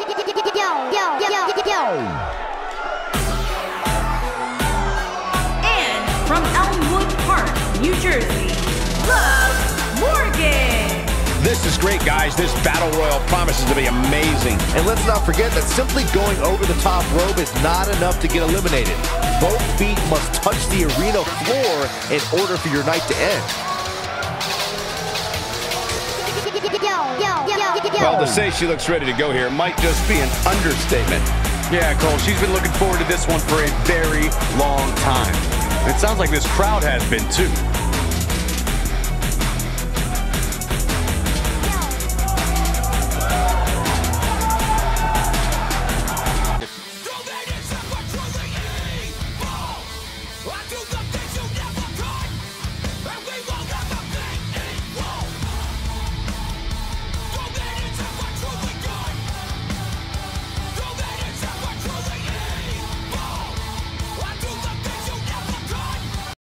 And from Elmwood Park, New Jersey, Liv Morgan. This is great, guys. This battle royal promises to be amazing. And let's not forget that simply going over the top rope is not enough to get eliminated. Both feet must touch the arena floor in order for your night to end. Well, to say she looks ready to go here might just be an understatement. Yeah, Cole, she's been looking forward to this one for a very long time. And it sounds like this crowd has been too.